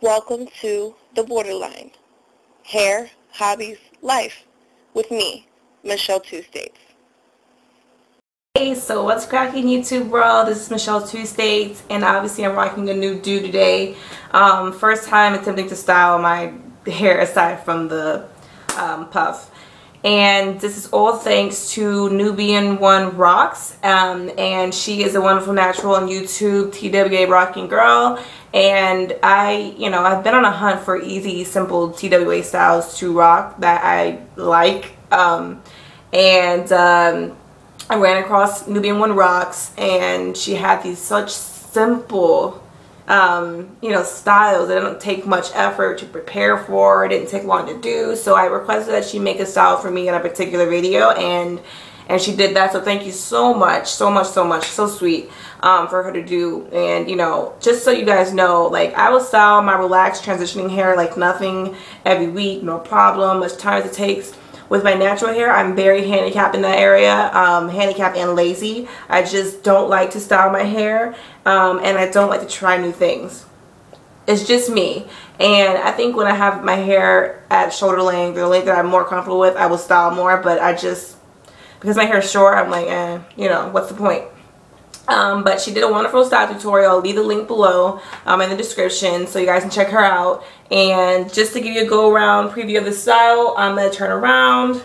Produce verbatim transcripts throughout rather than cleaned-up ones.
Welcome to The Borderline, Hair, Hobbies, Life, with me, Michelle Two States. Hey, so what's cracking YouTube world? This is Michelle Two States, and obviously I'm rocking a new do today. Um, first time attempting to style my hair aside from the um, puff. And this is all thanks to Nubian one Rocks, um, and she is a wonderful natural on YouTube, T W A Rocking Girl. And I, you know, I've been on a hunt for easy, simple T W A styles to rock that I like. Um, and um, I ran across Nubian one Rocks, and she had these such simple Um, you know, styles that don't take much effort to prepare for. It didn't take long to do. So I requested that she make a style for me in a particular video, and and she did that. So thank you so much, so much, so much, so sweet um, for her to do. And you know, just so you guys know, like I will style my relaxed transitioning hair like nothing every week, no problem. Much time as it takes. With my natural hair, I'm very handicapped in that area, um, handicapped and lazy. I just don't like to style my hair, um, and I don't like to try new things. It's just me. And I think when I have my hair at shoulder length, the length that I'm more comfortable with, I will style more. But I just, because my hair is short, I'm like, eh, you know, what's the point? Um, but she did a wonderful style tutorial. I'll leave the link below um, in the description so you guys can check her out. And just to give you a go around preview of the style, I'm going to turn around.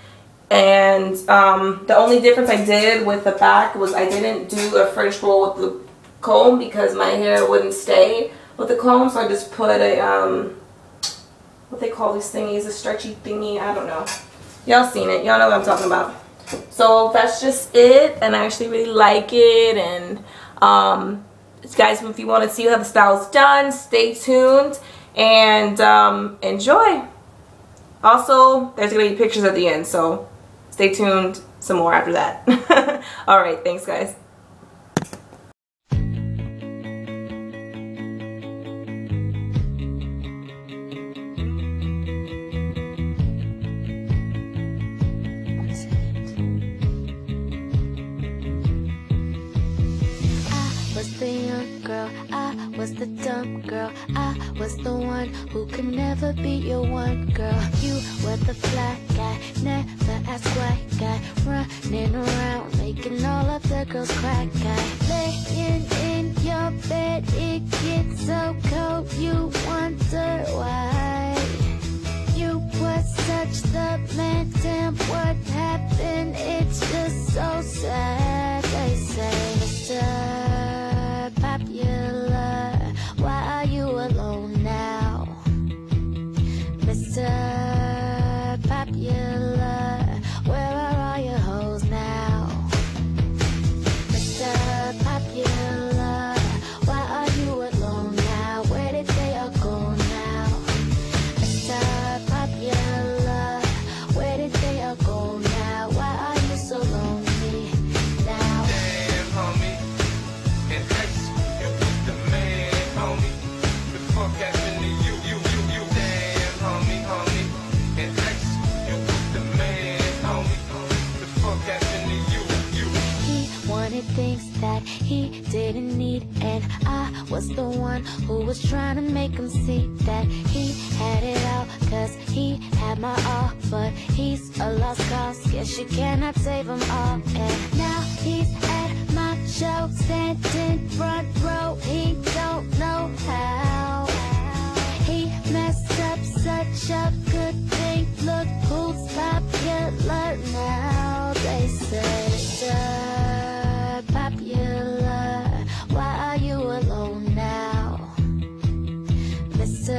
And um, the only difference I did with the back was I didn't do a French roll with the comb because my hair wouldn't stay with the comb. So I just put a, um, what they call these thingies, a stretchy thingy, I don't know. Y'all seen it. Y'all know what I'm talking about. So that's just it, and I actually really like it. And um, guys, if you want to see how the style is done, stay tuned and um, enjoy. Also, there's gonna be pictures at the end, so stay tuned some more after that. All right, thanks guys. The young girl, I was the dumb girl, I was the one who could never be your one girl. You were the fly guy, never ask why guy, running around making all of the girls cry guy. Laying in your bed, it gets so cold, you wonder why. You were such the man, damn what happened, it's just so sad. They say, Mister Popular, why are you alone now? Mister Popular, where are all your hoes now? Mister Popular, why are you alone now? Where did they all go now? Mister Popular, where did they all go now? Why are you so lonely now? Damn, homie. And X, you the man, homie. The fuck happened to you, you, you, you? Damn, homie, homie. And X, you the man, homie. The fuck happened to you, you? He wanted things that he didn't need, and I was the one who was trying to make him see that he had it all, cause he had my all. But he's a lost cause, guess you cannot save him all. And now he's at my show, standing front row, he don't know how. He messed up such a good thing, look who's popular now. They say, Mister Popular, why are you alone now? Mister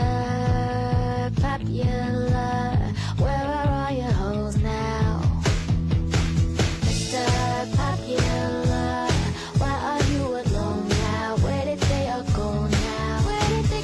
Popular, where are all your hoes now? Mister Popular, why are you alone now? Where did they all go now? Where did they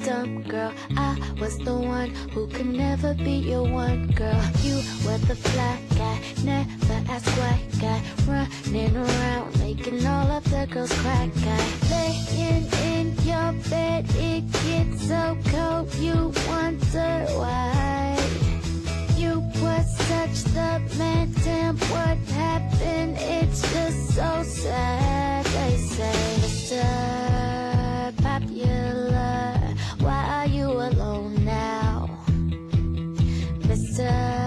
dumb girl. I was the one who could never be your one girl. You were the fly guy, never ask why guy, running around making all of the girls cry guy. Laying in your bed, it gets so cold, you wonder why. You were such the man, damn what happened, it's just so sad. They say, Mister Popular, why are you alone now? Mister